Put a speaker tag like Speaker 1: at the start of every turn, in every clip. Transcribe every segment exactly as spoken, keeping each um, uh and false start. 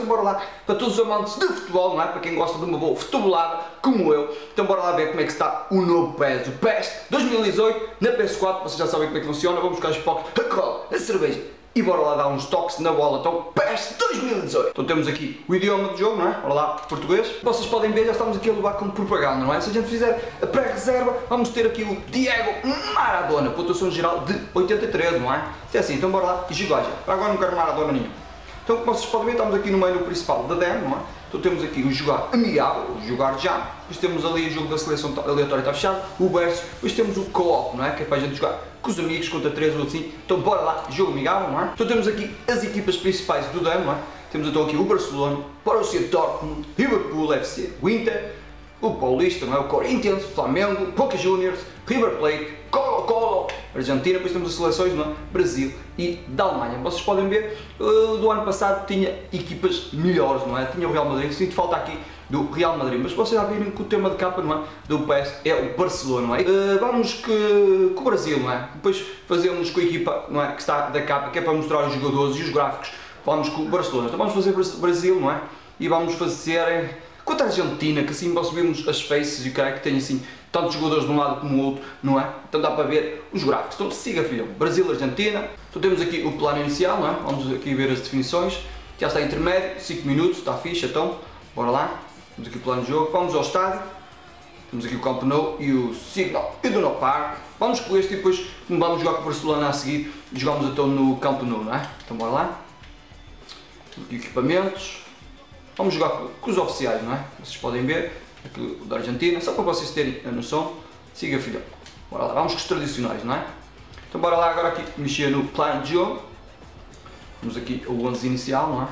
Speaker 1: então bora lá, para todos os amantes de futebol, não é? Para quem gosta de uma boa futebolada, como eu, então bora lá ver como é que está o novo P E S, o P E S dois mil e dezoito, na P S quatro, vocês já sabem como é que funciona, vamos buscar os pocos, a cola, a cerveja, e bora lá dar uns toques na bola, então P E S dois mil e dezoito. Então temos aqui o idioma do jogo, não é? Bora lá, português. Vocês podem ver, já estamos aqui a levar como propaganda, não é? Se a gente fizer a pré-reserva, vamos ter aqui o Diego Maradona, pontuação geral de oitenta e três, não é? Se é assim, então bora lá e jogar já. Agora não quero Maradona nenhum. Então como vocês podem ver, estamos aqui no menu principal da D E M, não é? Então temos aqui o jogar amigável, o jogar já, depois temos ali o jogo da seleção aleatória está fechado, o verso, depois temos o co-op, não é? Que é para a gente jogar com os amigos, contra três ou assim, então bora lá, jogo amigável, não é? Então temos aqui as equipas principais do D E M, não é? Temos então aqui o Barcelona, Borussia Dortmund, Liverpool F C, o Inter, o Paulista, não é? O Corinthians, Flamengo, Boca Juniors, River Plate, Colo-Colo, Argentina, depois temos as seleções, não é? Brasil e da Alemanha. Vocês podem ver, uh, do ano passado tinha equipas melhores, não é? Tinha o Real Madrid, sinto falta aqui do Real Madrid, mas vocês já viram que o tema de capa, não é? Do P E S é o Barcelona, não é? Uh, vamos que, com o Brasil, não é? Depois fazemos com a equipa, não é? Que está da capa, que é para mostrar os jogadores e os gráficos, vamos com o Barcelona. Então vamos fazer Brasil, não é? E vamos fazer contra a Argentina, que assim nós vemos as faces e o cara que tem assim tantos jogadores de um lado como o outro, não é? Então dá para ver os gráficos. Então siga, filhão. Brasil, Argentina. Então temos aqui o plano inicial, não é? Vamos aqui ver as definições. Já está intermédio, cinco minutos, está fixe, então bora lá. Temos aqui o plano de jogo. Vamos ao estádio. Temos aqui o Camp Nou e o Signal Iduna Park. Vamos com este e depois, como vamos jogar com o Barcelona a seguir, jogamos então no Camp Nou, não é? Então bora lá. Temos aqui equipamentos. Vamos jogar com os oficiais, não é? Vocês podem ver, aqui o da Argentina, só para vocês terem a noção. Siga, filhão. Bora lá, vamos com os tradicionais, não é? Então bora lá agora aqui mexer no plano de jogo. Temos aqui o onze inicial, não é?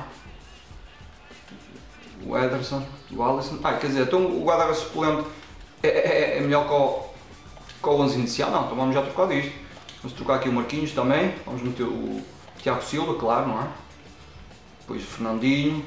Speaker 1: O Ederson, o Alisson. Ah, quer dizer, então o guarda-redes suplente é, é, é melhor que o, que o onze inicial? Não, então vamos já trocar disto. Vamos trocar aqui o Marquinhos também. Vamos meter o Thiago Silva, claro, não é? Depois o Fernandinho.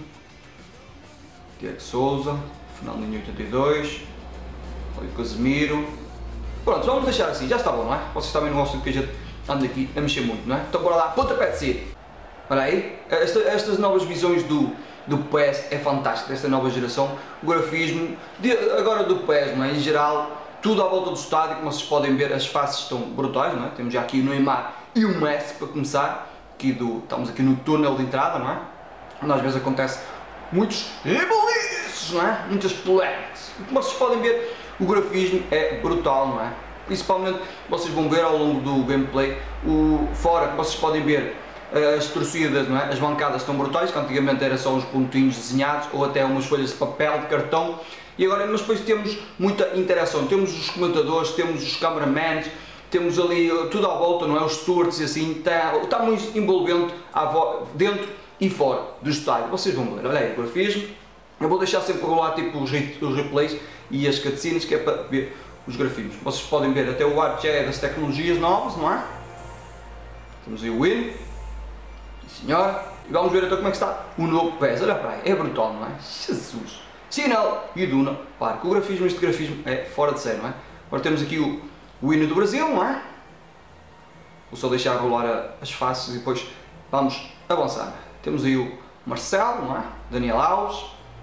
Speaker 1: Diego Souza, Fernandinho oitenta e dois, o Casemiro. Pronto, vamos deixar assim, já está bom, não é? Vocês também não gostam que a gente ande aqui a mexer muito, não é? Então bora lá, pontapé de saída. Olha aí, esta, estas novas visões do, do P E S é fantástico, desta nova geração. O grafismo, de, agora do P E S, não é? Em geral, tudo à volta do estádio, como vocês podem ver, as faces estão brutais, não é? Temos já aqui o Neymar e o Messi para começar. Aqui do, estamos aqui no túnel de entrada, não é? Onde às vezes acontece muitos reboliços, não é? Muitas polémicas. Como vocês podem ver, o grafismo é brutal, não é? Principalmente, vocês vão ver ao longo do gameplay, o fora que vocês podem ver as torcidas, não é? As bancadas estão brutais, que antigamente era só uns pontinhos desenhados ou até umas folhas de papel, de cartão. E agora, mas depois temos muita interação, temos os comentadores, temos os cameramans, temos ali tudo à volta, não é? Os stewards e assim, está, está muito envolvente dentro e fora do estádio. Vocês vão ver, olha aí, o grafismo. Eu vou deixar sempre rolar tipo os, os replays e as cutscenes, que é para ver os grafismos. Vocês podem ver até o arte já é das tecnologias novas, não é? Temos aí o Win, sim senhora, e vamos ver então como é que está o novo P E S. Olha para aí, é brutal, não é? Jesus! Sinal e Iduna Park. O grafismo, este grafismo é fora de série, não é? Agora temos aqui o, o hino do Brasil, não é? Vou só deixar rolar as faces e depois vamos avançar. Temos aí o Marcelo, não é? Daniel Alves.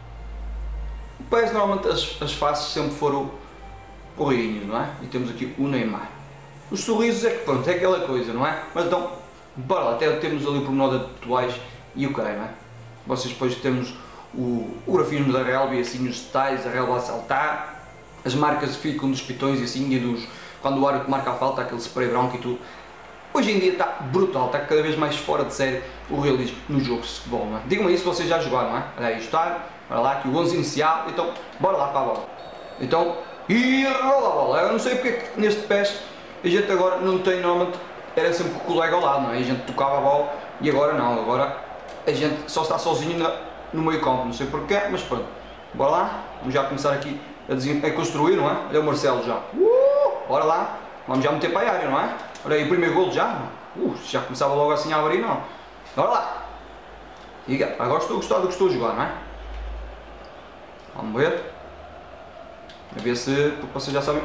Speaker 1: O P E S normalmente as, as faces sempre foram porrinhos, não é? E temos aqui o Neymar. Os sorrisos é que pronto, é aquela coisa, não é? Mas então, bora lá, até temos ali o pormenor de tatuagens e o caralho, não é? Vocês depois temos o, o grafismo da relva e assim os detalhes, a relva a saltar, as marcas ficam dos pitões e assim, e dos, quando o árbitro marca a falta, aquele spray branco e tudo. Hoje em dia está brutal, está cada vez mais fora de série o realismo nos jogos de futebol, não é? Digam-me isso se vocês já jogaram, não é? Olha aí, está, olha lá aqui o onze inicial, então bora lá para a bola. Então, e rola a bola. Eu não sei porque é que neste P E S a gente agora não tem, normalmente era sempre com o colega ao lado, não é? A gente tocava a bola e agora não, agora a gente só está sozinho na, no meio campo, não sei porquê, mas pronto. Bora lá, vamos já começar aqui a, a construir, não é? Olha o Marcelo já. Uh, bora lá, vamos já meter para a área, não é? Olha aí o primeiro golo já, uh, já começava logo assim a abrir, não. Bora lá. Diga, agora estou a gostar do que estou a jogar, não é? Vamos ver. A ver se vocês já sabem.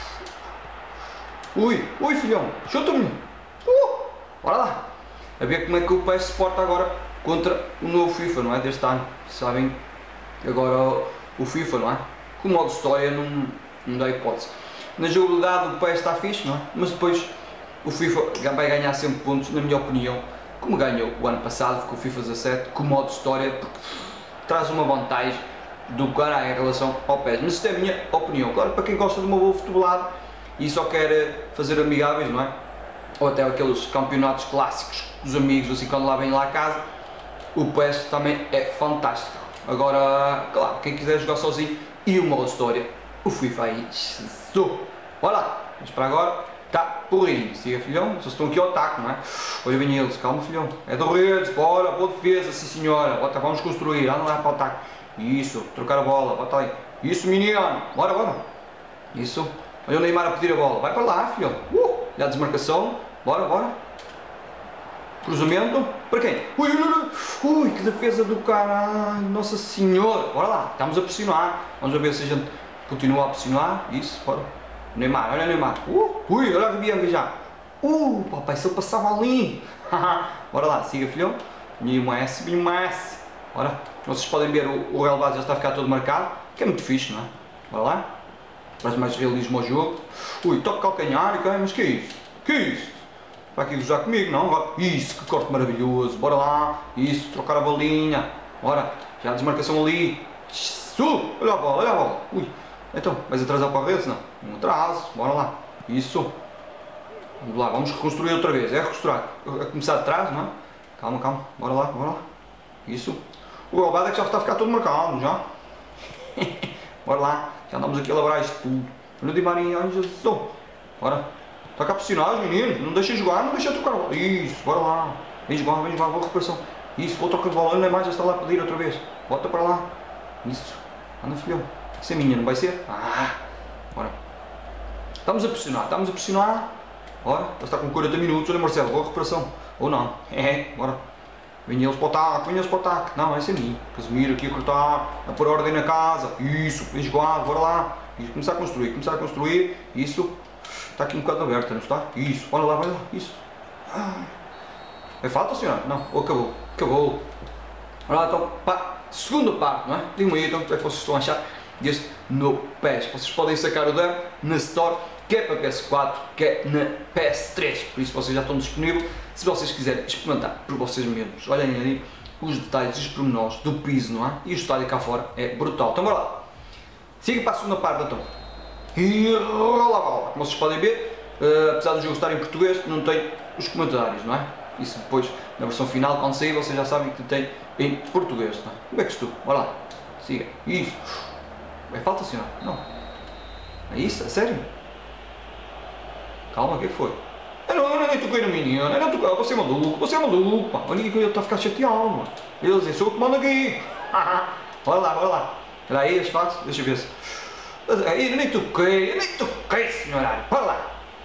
Speaker 1: Ui, ui filhão, chuta-me. Uh, bora lá. A ver como é que o P E S se porta agora contra o novo FIFA, não é? Deste ano. Sabem, agora o FIFA, não é? Com o modo história não, não dá hipótese. Na jogabilidade o P E S está fixe, não é? Mas depois o FIFA vai ganhar sempre pontos, na minha opinião, como ganhou o ano passado com o FIFA dezassete, com o modo história, porque traz uma vantagem do cara em relação ao P E S. Mas isto é a minha opinião. Claro, para quem gosta de uma boa futebolada e só quer fazer amigáveis, não é? Ou até aqueles campeonatos clássicos dos amigos, assim, quando lá vêm lá a casa, o P E S também é fantástico. Agora, claro, quem quiser jogar sozinho e o modo história, o FIFA aí, Jesus. Olha lá, mas para agora está porrinho. Siga, filhão, vocês estão aqui ao ataque, não é? Olha, bem eles, calma, filhão. É do Redes, bora, boa defesa, sim senhora. Bota, vamos construir, anda lá para o ataque. Isso, trocar a bola, bota aí. Isso, menino, bora, bora. Isso, olha o Neymar a pedir a bola, vai para lá, filhão. Uh, já a desmarcação, bora, bora. Cruzamento, para quem? Ui, ui, ui, ui, que defesa do caralho, nossa senhora. Bora lá, estamos a pressionar. Vamos ver se a gente continua a pressionar. Isso, bora. Neymar, olha o Neymar. Uh, ui, olha a Bianca já. Uh, papai, se ele passava ali. Bora lá, siga, filhão. Vinha Messi, vinha Messi. Bora. Vocês podem ver, o, o relevado já está a ficar todo marcado, que é muito fixe, não é? Bora lá. Traz mais realismo ao jogo. Ui, toque calcanhar, mas que é isso? Que é isso? Vai aqui gozar comigo, não? Isso, que corte maravilhoso. Bora lá. Isso, trocar a bolinha. Bora. Já a desmarcação ali. Isso. Olha a bola, olha a bola. Ui. Então, vais atrasar para a rede? Não. Não atraso. Bora lá. Isso. Vamos lá, vamos reconstruir outra vez. É reconstruir. A começar de trás, não é? Calma, calma. Bora lá, bora lá. Isso. O Albado é que já está a ficar todo marcado, já. Bora lá. Já andamos aqui a elaborar isto tudo. Olha o Di Maria, ai Jesus. Bora. Está cá pressionado, menino. Não deixa jogar, não deixa tocar a bola. Isso, bora lá. Vem jogar, vem jogar, boa recuperação. Isso, vou trocar de bola. Não é mais, já está lá a pedir outra vez. Bota para lá. Isso. Anda, filhão. Isso é minha, não vai ser? Ah. Bora. Estamos a pressionar, estamos a pressionar. Bora. Já está com quarenta minutos. Olha, Marcelo, boa recuperação. Ou não. É, bora. Vem eles para o ataque, vem eles para o ataque. Não, esse é mim. Casemiro aqui a cortar, a pôr ordem na casa. Isso, vem jogar, bora lá. E começar a construir, começar a construir. Isso. Está aqui um bocado aberta, não está? Isso, olha lá, vai lá, isso. Ah. É falta, senhora? Não, oh, acabou, acabou. Olha lá, então, pá, segunda parte, não é? Digam aí, então, o que é que vocês estão a achar deste no P E S? Vocês podem sacar o demo na Store, que é para P S quatro, que é na P S três, por isso vocês já estão disponíveis, se vocês quiserem experimentar por vocês mesmos. Olhem ali os detalhes, os pormenores do piso, não é? E o estádio cá fora é brutal. Então, bora lá. Siga para a segunda parte, então. E rola a bola. Como vocês podem ver, uh, apesar do jogo estar em português, não tem os comentários, não é? Isso depois, na versão final, quando sair, vocês já sabem que tem em português, não é? Como é que estou? Bora lá. Siga. Isso. É falta, senhor? Não. É isso? É sério? Calma, o que foi? Eu não, eu nem toquei no menino, eu não toquei. Você é maluco, você é maluco, pá. Olha que ele está a ficar chateado, mano. Ele diz, sou o que manda aqui. Bora lá, bora lá. Espera aí, as fatos, deixa eu ver se... Eu nem toquei, eu nem toquei, senhor. Para lá.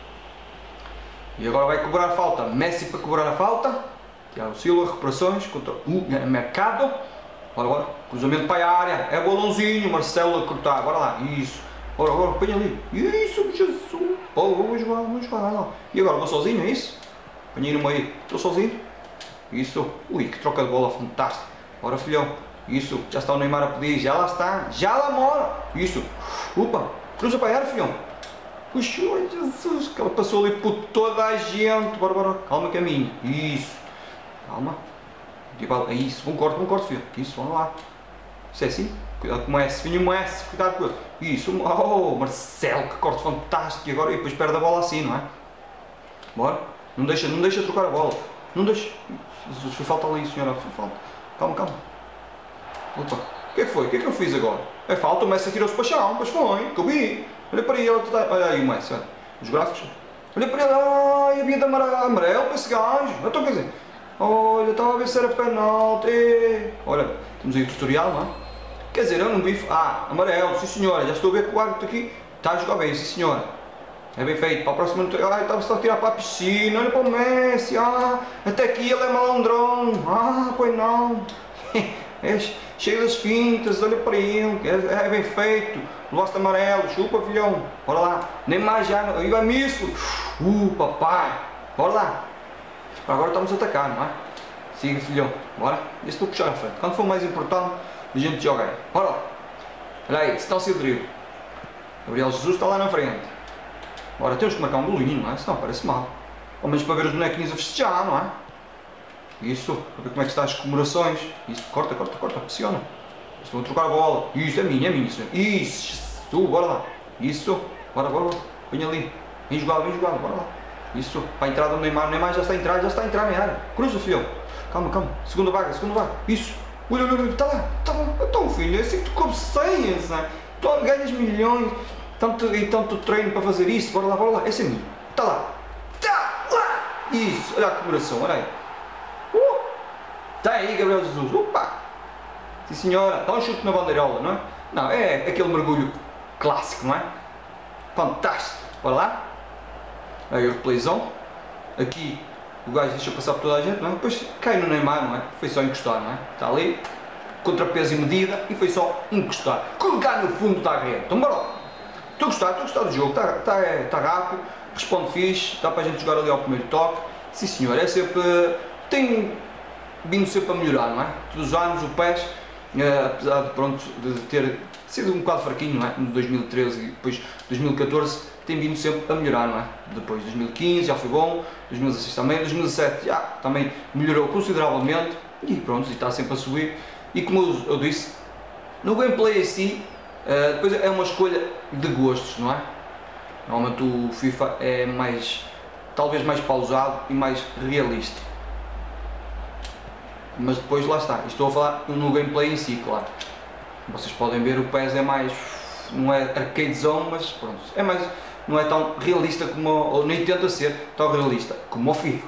Speaker 1: E agora vai cobrar a falta. Messi para cobrar a falta. Thiago Silva, recuperações contra o Mercado. Bora, bora. Cruzamento para a área. É bolãozinho. Marcelo a cortar. Bora lá. Isso. Bora, bora. Põe ali. Isso, Jesus. Oh, vou jogar, vou jogar. Não. E agora vou sozinho, é isso? Põe aí no meio. Estou sozinho. Isso. Ui, que troca de bola fantástica. Bora, filhão. Isso, já está o Neymar a pedir, já lá está, já lá mora. Isso, opa, cruza para a área, filhão. Puxa, Jesus, que ela passou ali por toda a gente. Bora, bora, calma que é minha. Isso, calma. Isso, bom corte, bom corte, filho. Isso, vamos lá. Isso é assim, cuidado com o S, vinha o S, cuidado com ele. Isso, oh, Marcelo, que corte fantástico. E agora, e depois perde a bola assim, não é? Bora, não deixa, não deixa trocar a bola. Não deixa. Jesus, foi falta ali, senhora, foi falta. Calma, calma. Opa, o que é que foi? O que é que eu fiz agora? É falta, o Messi atirou-se para o chão, mas foi, que eu vi. Olha para ele, olha aí o Messi, olha, os gráficos. Olha para ele, ai, havia de amarelo para esse gajo. Então, quer dizer, olha, estava a ver se era penalti. Olha, temos aí o tutorial, não é? Quer dizer, eu não vi, ah, amarelo, sim senhora, já estou a ver que o árbitro aqui está a jogar bem, sim senhora. É bem feito, para a próxima, ah, estava-se a tirar para a piscina, olha para o Messi, ah, até aqui ele é malandrão, ah, pois não. É cheio das fintas, olha para ele, é, é bem feito, gosto amarelo, chupa, filhão, bora lá, nem mais já, aí vai misto, uh, papai, bora lá, agora estamos a atacar, não é? Siga, filhão. Bora. Deixa tu puxar à frente. Quando for mais importante, a gente joga aí. Bora lá. Olha aí, distância de drible. Gabriel Jesus está lá na frente. Bora, temos que marcar um golinho, não é? Senão parece mal. Ao menos para ver os bonequinhos a festejar, não é? Isso. Para ver como é que está as comemorações. Isso. Corta, corta, corta. Pressiona. Estão a trocar a bola. Isso, é minha, é minha. Isso. Isso. Tu, bora lá. Isso. Bora, bora, bora. Vem ali. Vem jogado, vem jogado. Bora lá. Isso. Para a entrada do Neymar. O Neymar já está a entrar, já está a entrar na área. Cruza, filhão. Calma, calma. Segunda vaga, segunda vaga. Isso. Olha, olha, olha. Está lá. Está lá. Então, filho, é assim que tu cabeceias, não é? Tu ganhas milhões. Tanto, e tanto treino para fazer isso. Bora lá, bora lá. Esse é minha. Está lá. Está lá. Isso. Olha a comemoração. Olha aí. Uh. Está aí, Gabriel Jesus. Opa. Sim, senhora. Dá um chute na bandeirola, não é? Não, é aquele mergulho clássico, não é? Fantástico. Bora lá. Aí o replayzão. Aqui o gajo deixa passar por toda a gente, não é? Depois cai no Neymar, não é? Foi só encostar, não é? Está ali. Contrapeso e medida e foi só encostar. Colocar no fundo da rede. Então bora lá. Estou a gostar, estou a gostar do jogo. Está, está, está rápido. Responde fixe. Dá para a gente jogar ali ao primeiro toque. Sim, senhor. É sempre... Tem vindo sempre a melhorar, não é? Todos os anos o P E S, eh, apesar de, pronto, de ter sido um bocado fraquinho, não é? No dois mil e treze e depois dois mil e catorze, tem vindo sempre a melhorar, não é? Depois dois mil e quinze já foi bom, dois mil e dezasseis também, dois mil e dezessete já também melhorou consideravelmente e pronto, e está sempre a subir. E como eu, eu disse, no gameplay em si, uh, depois é uma escolha de gostos, não é? Normalmente o FIFA é mais, talvez mais pausado e mais realista. Mas depois lá está, estou a falar no gameplay em si, claro. Vocês podem ver, o P E S é mais, não é arcadezão, mas pronto, é mais, não é tão realista como, ou nem tenta ser tão realista como o FIFA.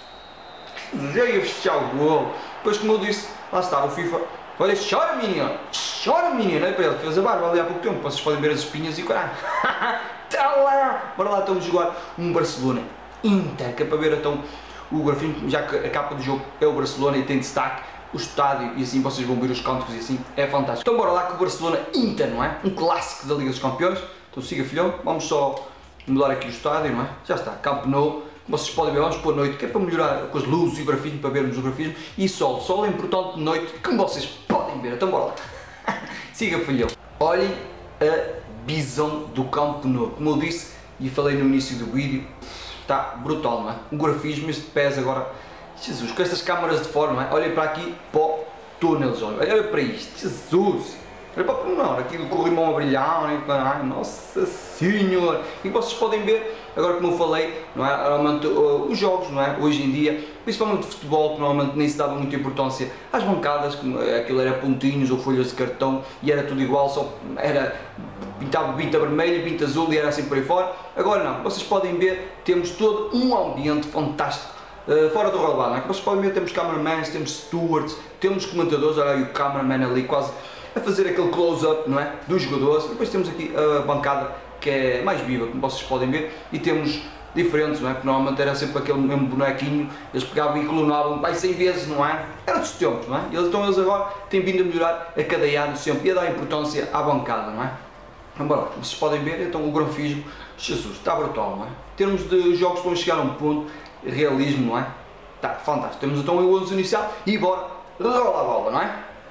Speaker 1: Já ia fechar o gol. Depois, como eu disse, lá está, o FIFA, olha, chora menino, chora menino, é para ele, fez a barba ali há pouco tempo, vocês podem ver as espinhas e o caralho. Está lá, bora lá, estamos a jogar um Barcelona Inter, que é para ver então o grafismo, já que a capa do jogo é o Barcelona e tem destaque, o estádio e assim vocês vão ver os cânticos e assim, é fantástico. Então bora lá com o Barcelona Inter, não é? Um clássico da Liga dos Campeões. Então siga, filhão, vamos só mudar aqui o estádio, não é? Já está, Camp Nou, como vocês podem ver, vamos pôr noite, que é para melhorar com as luzes e o grafismo, para vermos o grafismo, e sol, sol é importante de noite, como vocês podem ver, então bora lá. Siga, filhão. Olhem a visão do Camp Nou, como eu disse e falei no início do vídeo, está brutal, não é? O grafismo, este P E S agora, Jesus, com estas câmaras de fora, não é? Olhem para aqui, para o túnel, olha, olha para isto, Jesus, olha para o pormenor, aqui do corrimão a brilhar, ai, nossa senhora, e vocês podem ver, agora como eu falei, não é? Normalmente uh, os jogos, não é? Hoje em dia, principalmente de futebol, que normalmente nem se dava muita importância às bancadas, como aquilo era pontinhos ou folhas de cartão e era tudo igual, só era pintado pinta vermelho, pinta azul e era assim por aí fora. Agora não, vocês podem ver, temos todo um ambiente fantástico, uh, fora do relevado, não é? Vocês podem ver, temos cameramans, temos stewards, temos comentadores, olha aí o cameraman ali quase a fazer aquele close-up, não é? Dos jogadores, e depois temos aqui a bancada que é mais viva, como vocês podem ver, e temos diferentes, não é? Porque normalmente era sempre aquele mesmo bonequinho, eles pegavam e clonavam vai cem vezes, não é? Era dos tempos, não é? Eles, então eles agora têm vindo a melhorar a cada ano sempre e a dar importância à bancada, não é? Então, bora, vocês podem ver, então o grafismo, Jesus, está brutal, não é? Em termos de jogos estão a chegar a um ponto, realismo, não é? Está fantástico, temos então o onze inicial e bora, rola a bola, não é?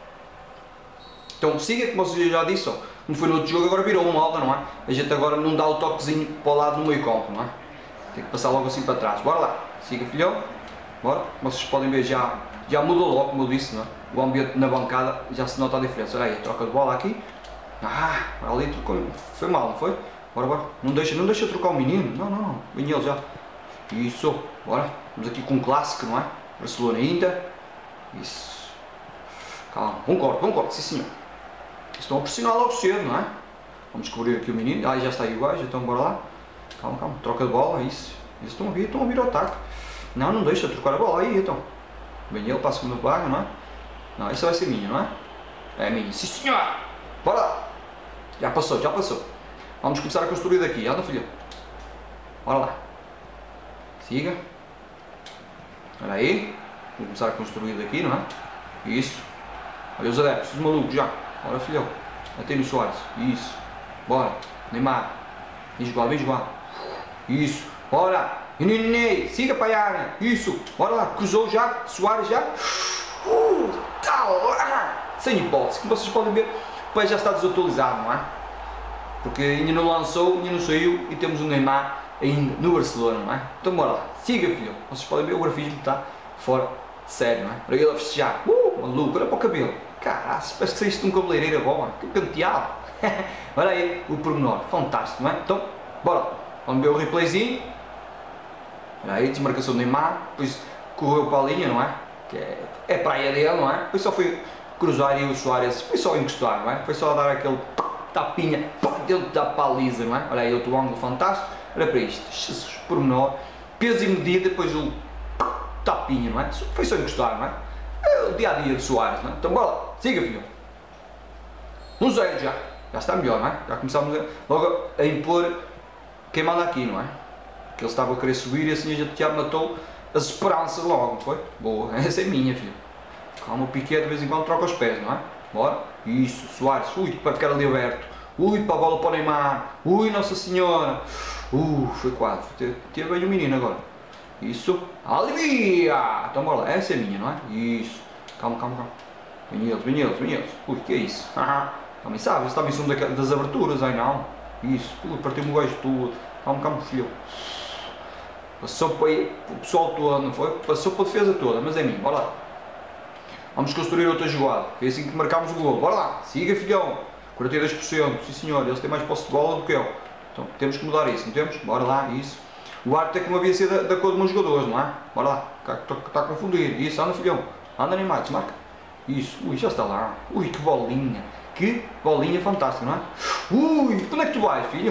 Speaker 1: Então siga, como vocês já disse, ó, como foi no outro jogo, agora virou uma malta, não é? A gente agora não dá o toquezinho para o lado no meio campo, não é? Tem que passar logo assim para trás, bora lá, siga, filhão, bora, como vocês podem ver já, já mudou logo, como eu disse, não é? O ambiente na bancada já se nota a diferença, olha aí, a troca de bola aqui, ah, ali trocou, foi mal, não foi? Bora, bora, não deixa, não deixa trocar o menino, não, não, não, vem ele já, isso, bora, vamos aqui com um clássico, não é? Barcelona Inter, isso, calma, um corte, um corte, sim senhor. Estão a pressionar logo cedo, não é? Vamos descobrir aqui o menino. Ah, já está aí o gajo, então bora lá. Calma, calma, troca de bola, isso. Eles estão a vir, estão a vir ao ataque. Não, não deixa trocar a bola aí, então. Bem, ele para a segunda vaga, não é? Não, essa vai ser minha, não é? É minha, sim senhor! Bora lá! Já passou, já passou. Vamos começar a construir daqui, anda filho. Bora lá. Siga. Olha aí. Vou começar a construir daqui, não é? Isso. Olha os adeptos, os malucos já. Bora filhão. Até no Soares. Isso. Bora. Neymar. Vem jogar, vem jogar. Isso. Bora. E Ney, siga para a área. Isso, bora lá, cruzou já, Soares já. Uh, tá lá. Sem hipótese, como vocês podem ver, o país já está desatualizado, não é? Porque ainda não lançou, ainda não saiu e temos o Neymar ainda no Barcelona, não é? Então bora lá, siga filho. Vocês podem ver o grafismo está fora de sério, não é? Para ele a festejar, uh, maluco, olha para o cabelo. Caralho, parece que saíste de um cabeleireiro agora, que penteado. Olha aí o pormenor, fantástico, não é? Então, bora lá, vamos ver o replayzinho. Olha aí, desmarcação do Neymar, depois correu para a linha, não é? Que é, é praia dele, não é? Depois só foi cruzar e o Soares foi só encostar, não é? Foi só dar aquele tapinha dentro da baliza, não é? Olha aí outro ângulo fantástico, olha para isto, Jesus, pormenor, peso e medida, depois o tapinha, não é? Foi só encostar, não é? É o dia a dia de Soares, não é? Então bora lá, siga filho. Um zero já, já está melhor, não é? Já começámos a, logo a impor quem manda aqui, não é? Que ele estava a querer subir e assim a gente já matou as esperanças logo, não foi? Boa, essa é minha filho. Calma, o Piqué de vez em quando troca os pés, não é? Bora. Isso, Soares. Ui, para ficar ali aberto. Ui, para a bola para o Neymar. Ui, Nossa Senhora. Uh, foi quase. Teve bem o menino agora. Isso. Alivia! Então bora lá. Essa é minha, não é? Isso. Calma, calma, calma. Vem eles, vem eles, vem eles. Ui, que é isso? Também sabes, também são das aberturas, ai não. Isso. Ui, partiu-me o gajo todo. Calma, calma, filho. Passou para o pessoal todo, não foi? Passou para a defesa toda, mas é mim. Bora lá. Vamos construir outra jogada. Foi assim que marcámos o gol. Bora lá, siga filhão. quarenta e dois por cento, sim senhor, eles têm mais posse de bola do que eu. Então temos que mudar isso, não temos? Bora lá, isso. O árbitro é que não havia sido da, da cor dos meus jogadores, não é? Bora lá, está, está a confundir. Isso, anda filhão. Anda Neymar, desmarca. Isso, ui, já está lá. Ui, que bolinha. Que bolinha fantástica, não é? Ui, onde é que tu vais, filho?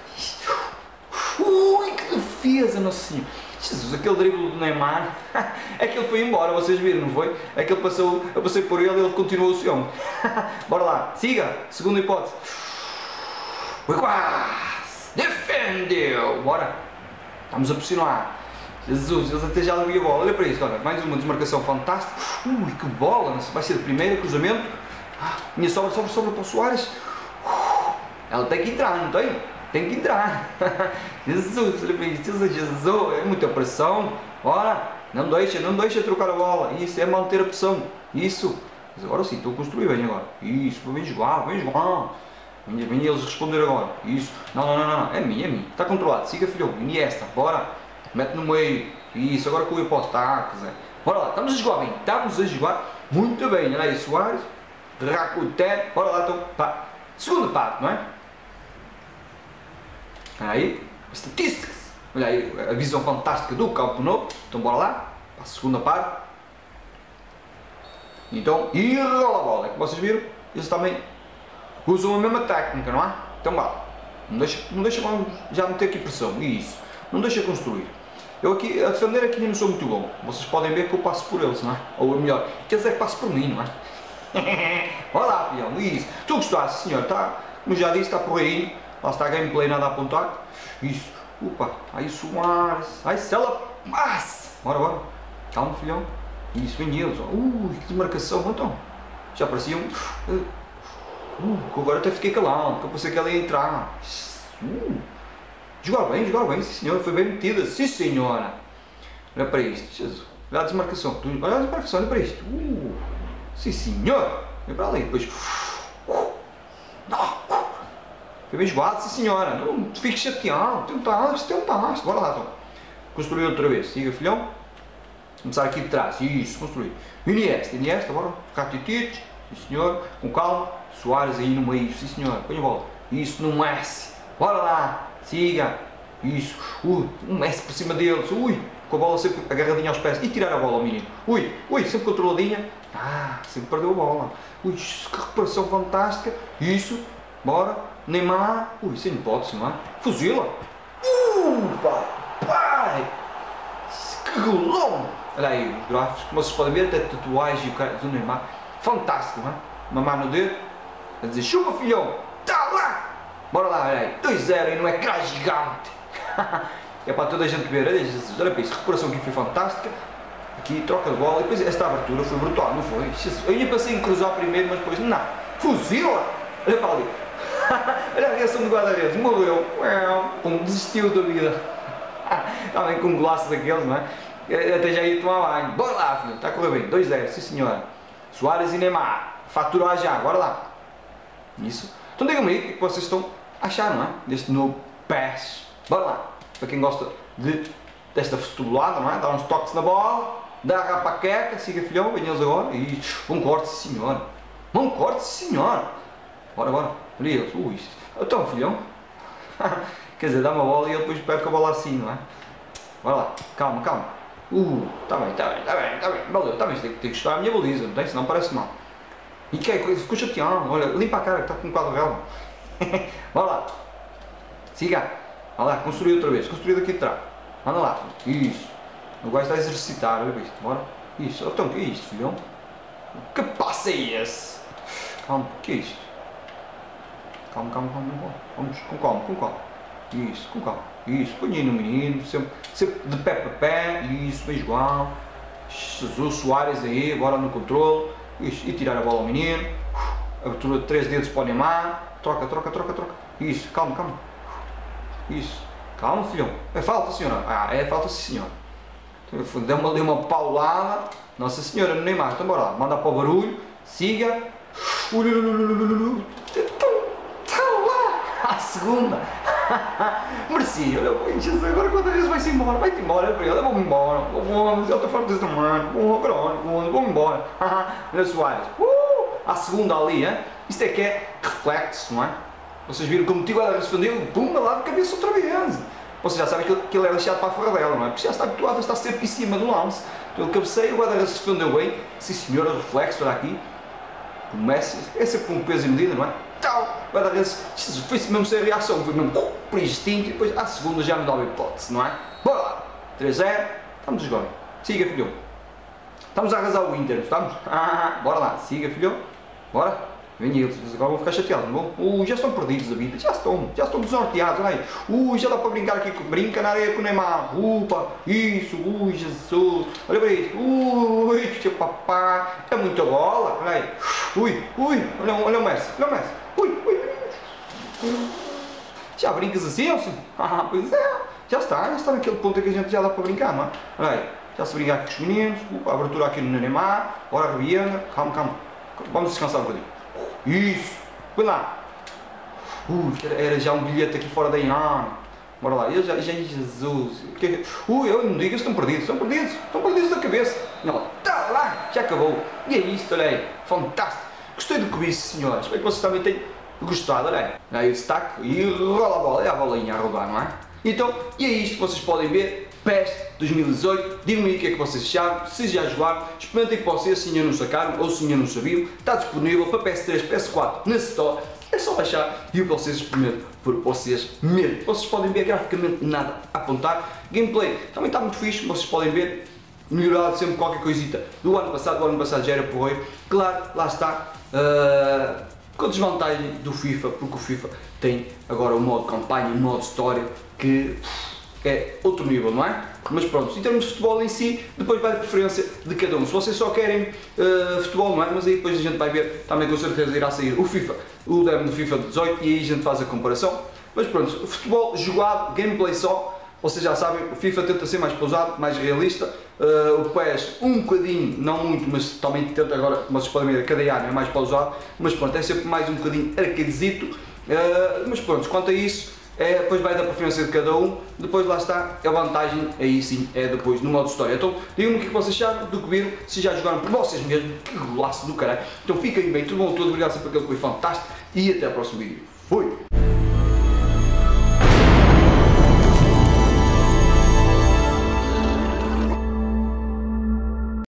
Speaker 1: Ui, que defesa, nossa senhora. Jesus, aquele drible do Neymar, é que ele foi embora, vocês viram, não foi? É que ele passou, eu passei por ele e ele continuou o seu. Bora lá, siga, segunda hipótese. Foi quase, defendeu, bora. Estamos a pressionar. Jesus, eles até já leviam a bola, olha para isso, olha, mais uma desmarcação fantástica. Ui, que bola, vai ser de primeira, cruzamento. Ah, minha sobra, sobra, sobra para o Soares. Ela tem que entrar, não tem? Tem que entrar. Jesus, Jesus, Jesus, é muita pressão. Ora, não deixa, não deixa trocar a bola. Isso é manter a pressão. Isso. Mas agora sim, estou a construir bem agora. Isso, vem jogar, vem jogar. Vem, vem eles responder agora. Isso. Não, não, não, não. É minha, é minha. Está controlado. Siga, filhão. Iniesta. Bora. Mete no meio. Isso, agora com o para o ataque. Bora lá. Estamos a jogar bem. Estamos a jogar muito bem. Olha aí, Soares. Rakuten. Bora lá, então. Pá. Segunda parte, não é? Aí, estatísticas, olha aí a visão fantástica do Campo Novo. Então bora lá, para a segunda parte. Então, e rola a bola, como vocês viram, eles também usam a mesma técnica, não é? Então bora, não deixa, não deixa já meter aqui pressão, isso, não deixa construir. Eu aqui, a defender aqui não sou muito bom, vocês podem ver que eu passo por eles, não é? Ou melhor, quer dizer que passo por mim, não é? Bora lá, filhão, isso, tu gostaste, senhor, tá? Como já disse, está por aí. Lá está a gameplay, nada a apontar. Isso. Opa. Aí Soares. Aí Cela. Mas. Bora, bora. Calma, filhão. Isso, vem eles. Ui, que desmarcação. Então. Já pareciam. Uh, agora até fiquei calado. Que eu pensei que ela ia entrar. Uh, jogar bem, jogar bem. Sim, senhora. Foi bem metida. Sim, senhora. Olha para isto. Jesus. Olha a desmarcação. Olha a desmarcação. Olha para isto. Uh, sim, senhor. Vem para ali. Depois. Uh, não. Foi bem jogado, sim senhora, não fique chateado, tentaste, tentaste, bora lá então. Construir outra vez, siga filhão. Começar aqui de trás, isso, construir. Iniesta, Iniesta, bora, Rakitic, sim senhor, com calma. Soares aí no meio, sim senhor, põe a bola. Isso no Messi, bora lá, siga. Isso, ui, um Messi por cima deles, ui, com a bola sempre agarradinha aos pés e tirar a bola ao menino. Ui, ui, sempre controladinha. Ah, sempre perdeu a bola. Ui, que recuperação fantástica. Isso, bora. Neymar, ui, sem hipótese, não é? Fuzila! Uh, papai! Que golão! Olha aí os gráficos, como vocês podem ver, até tatuagem e o cara do Neymar. Fantástico, não é? Uma mão no dedo, a dizer chupa filhão! Tá lá! Bora lá, olha aí, dois zero e não é cara gigante! É para toda a gente ver, olha Jesus, olha para isso, a recuperação aqui foi fantástica. Aqui, troca de bola, e depois esta abertura foi brutal, não foi? Jesus, eu ainda pensei em cruzar primeiro, mas depois, não, fuzila! Olha para ali. Olha a reação do guarda-redes, morreu, um, desistiu da vida. Também com um golaço daqueles, não é? Até já ia tomar banho. Bora lá, filho, está a correr bem. dois a zero, sim senhora. Suárez e Neymar. Faturar já, bora lá. Isso. Então digam-me aí o que vocês estão a achar, não é? Deste novo P E S. Bora lá. Para quem gosta de, desta futebolada, não é? Dá uns toques na bola, dá a rapaqueca, siga filhão, venham eles agora. E bom corte, sim senhora. Bom corte, sim senhora. Bora, bora. Olha eles. Ui, então filhão. Quer dizer, dá uma bola e ele depois perca a bola assim, não é? Bora lá. Calma, calma. Uh, tá bem, tá bem, tá bem, tá bem. Valeu, tá bem, tem, tem que estudar a minha baliza, não tem? Senão parece mal. E que é coisa, ficou chateado. Olha, limpa a cara que está com um quadro real. Bora lá. Siga. Olha lá, construir outra vez. Construir daqui de trás. Anda lá. Isso. O gajo está a exercitar. Olha isto. Bora. Isso. Então, o que é isto, filhão? Que passo é esse? Calma. O que é isto? Calma, calma, calma. Vamos com calma, com calma. Isso, com calma. Isso. Põe aí no menino. Sempre, sempre de pé para pé. Isso, bem igual. Jesus Soares aí. Bora no controle. Isso. E tirar a bola ao menino. Abertura de três dedos para o Neymar. Troca, troca, troca, troca. Isso. Calma, calma. Isso. Calma, filhão. É falta, senhora? Ah, é falta, sim, senhora. Deu uma, deu uma paulada. Nossa senhora no Neymar. Então bora lá. Manda para o barulho. Siga. Está lá. À segunda. Merecia. Olha, Jesus, agora quantas vezes vai-se embora? Vai-te embora. Vamos embora. Vamos. Ele está forte desse tamanho. Vamos embora. Olha Soares. Uh, à segunda ali, hein? Isto é que é reflexo, não é? Vocês viram como o tio ela defendeu, pum, lá de cabeça outra vez. Vocês já sabem que ele, que ele é lixado para a ferradela, não é? Porque já está habituado a estar sempre em cima do lance. Então ele cabeceia, o guarda-redes se defendeu bem. Sim senhora, reflexo, olha aqui. O Messi, é sempre com um peso e medida, não é? Tal, o guarda-redes, foi-se mesmo sem reação, foi mesmo por instinto e depois à segunda já não dá uma hipótese, não é? Bora lá, três a zero, estamos a jogar. Siga, filhão. Estamos a arrasar o Inter, estamos? Ah, bora lá, siga, filhão. Bora. Vem eles, agora vão ficar chateados, não vão? Uh, já estão perdidos da vida, já estão, já estão desnorteados, olha aí. Uh, já dá para brincar aqui, brinca na areia com o Neymar. Upa, isso, ui, Jesus. Olha para isso, ui, que papá, é muita bola, olha aí. Ui, ui, olha, olha o Messi, olha o Messi. Ui, ui, ui. Já brincas assim, assim? Ah, pois é, já está, já está naquele ponto que a gente já dá para brincar, não é? Olha aí, já se brincar aqui com os meninos, upa, abertura aqui no Neymar, bora revienda, calma, calma. Vamos descansar um bocadinho. Isso! Vai lá! Uh, era já um bilhete aqui fora da Ian. Bora lá, eu já, já Jesus! Ui, eu não digo, eles estão perdidos, estão perdidos, estão perdidos da cabeça. Não, tá lá, já acabou. E é isto, olha aí, fantástico. Gostei do que vi, senhores. Espero que vocês também tenham gostado, olha aí. Aí o destaque e rola a bola, é a bolinha a rodar, não é? Então, e é isto que vocês podem ver. P E S dois mil e dezoito, digam-me aí o que é que vocês acharam, se já jogaram, experimentem com vocês se ainda não sacaram ou se ainda não sabiam, está disponível para P S três, P S quatro na Store, é só baixar e vocês experimentem por vocês mesmo. Vocês podem ver graficamente nada a apontar, gameplay também está muito fixe, vocês podem ver, melhorado sempre qualquer coisita do ano passado, do ano passado já era porreiro, claro, lá está, uh, com a desvantagem do FIFA, porque o FIFA tem agora o modo campanha, o modo história, que é outro nível, não é? Mas pronto, em termos de futebol em si, depois vai a preferência de cada um. Se vocês só querem uh, futebol, não é? Mas aí depois a gente vai ver, também com certeza irá sair o FIFA, o demo do FIFA dezoito e aí a gente faz a comparação. Mas pronto, futebol jogado, gameplay só, vocês já sabem, o FIFA tenta ser mais pausado, mais realista, uh, o P E S um bocadinho, não muito, mas também tenta agora, como vocês podem ver, cada ano é mais pausado, mas pronto, é sempre mais um bocadinho arcadezito, uh, mas pronto, quanto a isso, é, depois vai da preferência de cada um, depois lá está, a vantagem aí sim é depois no modo história. Então digam-me o que vocês acharam do que viram, se já jogaram por vocês mesmos, que golaço do caralho. Então fiquem bem, tudo bom, todos obrigado sempre por aquele que foi fantástico e até ao próximo vídeo. Fui!